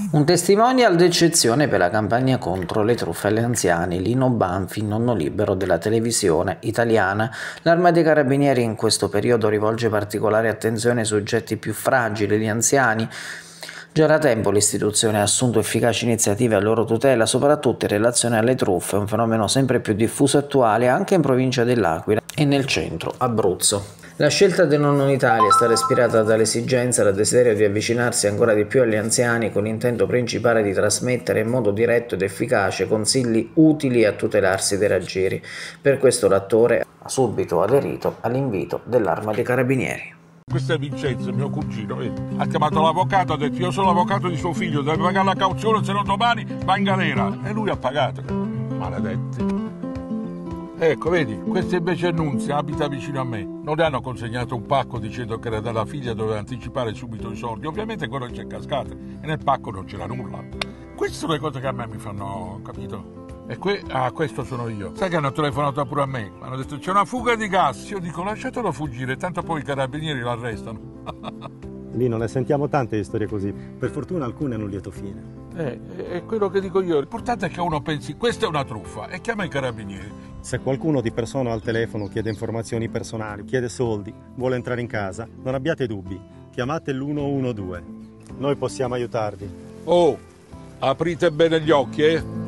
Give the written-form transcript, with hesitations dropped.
Un testimonial d'eccezione per la campagna contro le truffe agli anziani, Lino Banfi, nonno libero della televisione italiana. L'Arma dei Carabinieri in questo periodo rivolge particolare attenzione ai soggetti più fragili, gli anziani. Già da tempo l'istituzione ha assunto efficaci iniziative a loro tutela, soprattutto in relazione alle truffe, un fenomeno sempre più diffuso e attuale anche in provincia dell'Aquila e nel centro Abruzzo. La scelta del nonno in Italia è stata ispirata dall'esigenza e dal desiderio di avvicinarsi ancora di più agli anziani con l'intento principale di trasmettere in modo diretto ed efficace consigli utili a tutelarsi dai raggiri. Per questo l'attore ha subito aderito all'invito dell'Arma dei Carabinieri. Questo è Vincenzo, mio cugino, ha chiamato l'avvocato, ha detto io sono l'avvocato di suo figlio, deve pagare la cauzione, se no domani va in galera. E lui ha pagato. Maledetti. Ecco, vedi, questo invece è Nunzia, abita vicino a me. Non le hanno consegnato un pacco dicendo che era della figlia, doveva anticipare subito i soldi. Ovviamente quello c'è cascato e nel pacco non c'era nulla. Queste sono le cose che a me mi fanno, capito? E questo sono io. Sai che hanno telefonato pure a me? Hanno detto c'è una fuga di gas. Io dico lasciatelo fuggire, tanto poi i carabinieri l'arrestano. Lì non ne sentiamo tante di storie così. Per fortuna alcune hanno un lieto fine. È quello che dico io. L'importante è che uno pensi questa è una truffa e chiama i carabinieri. Se qualcuno di persona al telefono chiede informazioni personali, chiede soldi, vuole entrare in casa, non abbiate dubbi. Chiamate l'112. Noi possiamo aiutarvi. Oh, aprite bene gli occhi,